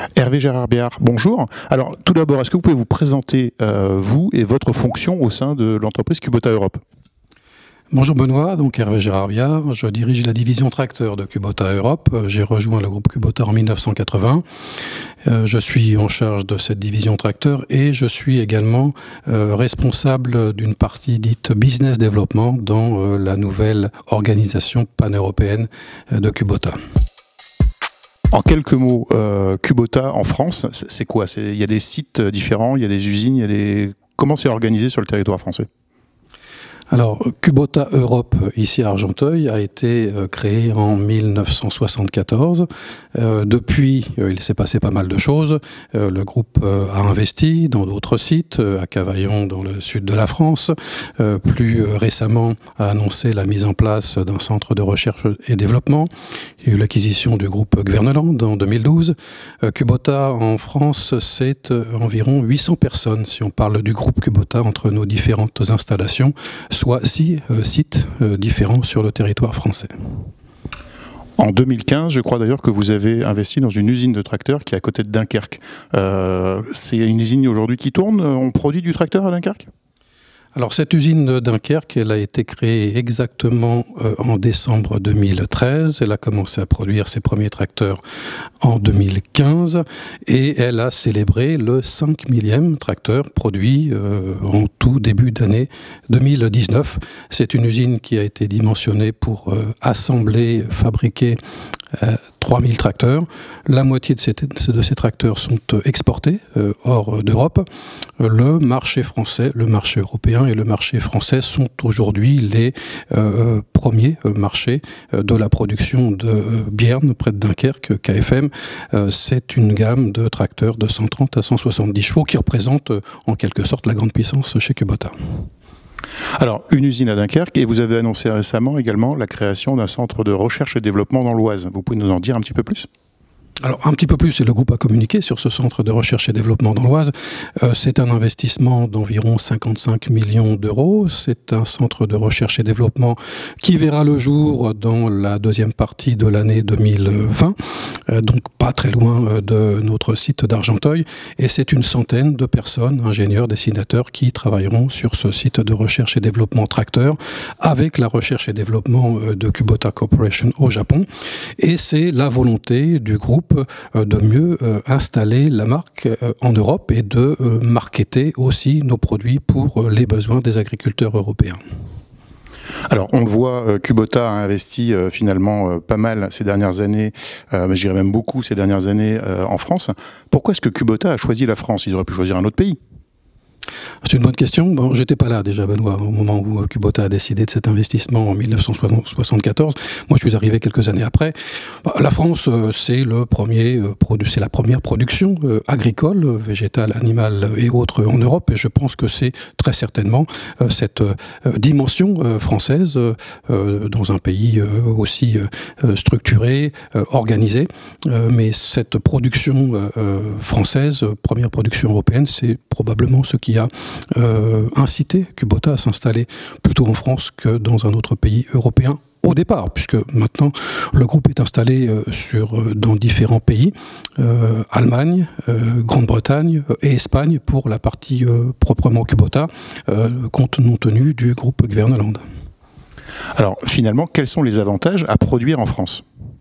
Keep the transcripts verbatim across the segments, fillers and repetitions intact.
Hervé Gérard Biard, bonjour. Alors tout d'abord, est-ce que vous pouvez vous présenter, euh, vous et votre fonction au sein de l'entreprise Kubota Europe? Bonjour Benoît, donc Hervé Gérard Biard, je dirige la division tracteur de Kubota Europe. J'ai rejoint le groupe Kubota en mille neuf cent quatre-vingts. Euh, je suis en charge de cette division tracteur et je suis également euh, responsable d'une partie dite business development dans euh, la nouvelle organisation pan-européenne de Kubota. En quelques mots, euh, Kubota en France, c'est quoi? Il y a des sites différents, il y a des usines, il y a des... Comment c'est organisé sur le territoire français? Alors, Kubota Europe, ici à Argenteuil, a été euh, créé en mille neuf cent soixante-quatorze. Euh, depuis, euh, il s'est passé pas mal de choses. Euh, le groupe euh, a investi dans d'autres sites, euh, à Cavaillon, dans le sud de la France. Euh, plus euh, récemment, a annoncé la mise en place d'un centre de recherche et développement. Il y a eu l'acquisition du groupe Gverneland en deux mille douze. Euh, Kubota en France, c'est euh, environ huit cents personnes, si on parle du groupe Kubota, entre nos différentes installations, soit six euh, sites euh, différents sur le territoire français. En deux mille quinze, je crois d'ailleurs que vous avez investi dans une usine de tracteurs qui est à côté de Dunkerque. Euh, c'est une usine aujourd'hui qui tourne? On produit du tracteur à Dunkerque? Alors cette usine de Dunkerque, elle a été créée exactement euh, en décembre deux mille treize. Elle a commencé à produire ses premiers tracteurs en deux mille quinze et elle a célébré le cinq millième tracteur produit euh, en tout début d'année deux mille dix-neuf. C'est une usine qui a été dimensionnée pour euh, assembler, fabriquer Euh, trois mille tracteurs. La moitié de ces, de ces tracteurs sont exportés euh, hors d'Europe. Le marché français, le marché européen et le marché français sont aujourd'hui les euh, premiers marchés de la production de euh, Bierne, près de Dunkerque, K F M. Euh, C'est une gamme de tracteurs de cent trente à cent soixante-dix chevaux qui représente euh, en quelque sorte la grande puissance chez Kubota. Alors, une usine à Dunkerque, et vous avez annoncé récemment également la création d'un centre de recherche et développement dans l'Oise. Vous pouvez nous en dire un petit peu plus ? Alors un petit peu plus, et le groupe a communiqué sur ce centre de recherche et développement dans l'Oise. Euh, c'est un investissement d'environ cinquante-cinq millions d'euros. C'est un centre de recherche et développement qui verra le jour dans la deuxième partie de l'année deux mille vingt, euh, donc pas très loin de notre site d'Argenteuil. Et c'est une centaine de personnes, ingénieurs, dessinateurs, qui travailleront sur ce site de recherche et développement tracteur avec la recherche et développement de Kubota Corporation au Japon. Et c'est la volonté du groupe de mieux installer la marque en Europe et de marketer aussi nos produits pour les besoins des agriculteurs européens. Alors on le voit, Kubota a investi euh, finalement euh, pas mal ces dernières années, euh, mais je dirais même beaucoup ces dernières années euh, en France. Pourquoi est-ce que Kubota a choisi la France? Ils auraient pu choisir un autre pays. C'est une bonne question. Bon, j'étais pas là déjà, Benoît, au moment où Kubota a décidé de cet investissement en mille neuf cent soixante-quatorze. Moi, je suis arrivé quelques années après. La France, c'est le premier, c'est la première production agricole, végétale, animale et autres en Europe. Et je pense que c'est très certainement cette dimension française dans un pays aussi structuré, organisé. Mais cette production française, première production européenne, c'est probablement ce qui a euh, incité Kubota à s'installer plutôt en France que dans un autre pays européen au départ, puisque maintenant le groupe est installé euh, sur, euh, dans différents pays, euh, Allemagne, euh, Grande-Bretagne euh, et Espagne pour la partie euh, proprement Kubota, euh, compte non tenu du groupe Gverneland. Alors finalement, quels sont les avantages à produire en France ?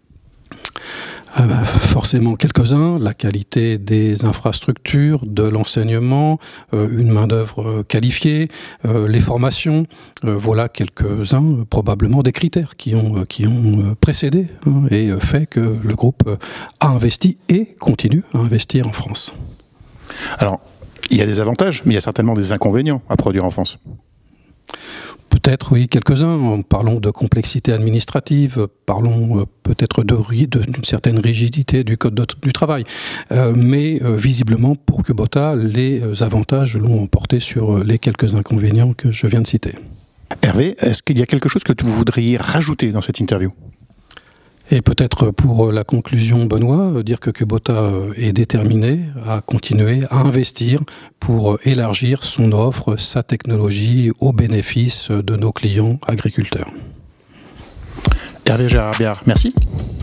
Ah ben, forcément quelques-uns, la qualité des infrastructures, de l'enseignement, euh, une main-d'œuvre qualifiée, euh, les formations, euh, voilà quelques-uns euh, probablement des critères qui ont, euh, qui ont précédé hein, et fait que le groupe a investi et continue à investir en France. Alors, il y a des avantages, mais il y a certainement des inconvénients à produire en France. Peut-être, oui, quelques-uns. Parlons de complexité administrative, parlons euh, peut-être d'une certaine rigidité du code de, du travail. Euh, mais euh, visiblement, pour Kubota, les avantages l'ont emporté sur les quelques inconvénients que je viens de citer. Hervé, est-ce qu'il y a quelque chose que vous voudriez rajouter dans cette interview ? Et peut-être pour la conclusion, Benoît, dire que Kubota est déterminé à continuer à investir pour élargir son offre, sa technologie au bénéfice de nos clients agriculteurs. Hervé Gérard Biard, merci.